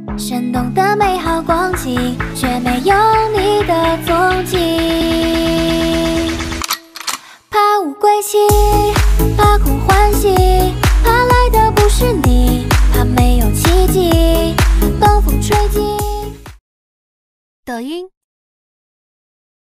生动的美好光景，却没有你的踪迹。怕无归期，怕空欢喜，怕来的不是你，怕没有奇迹，东风吹进。 抖音。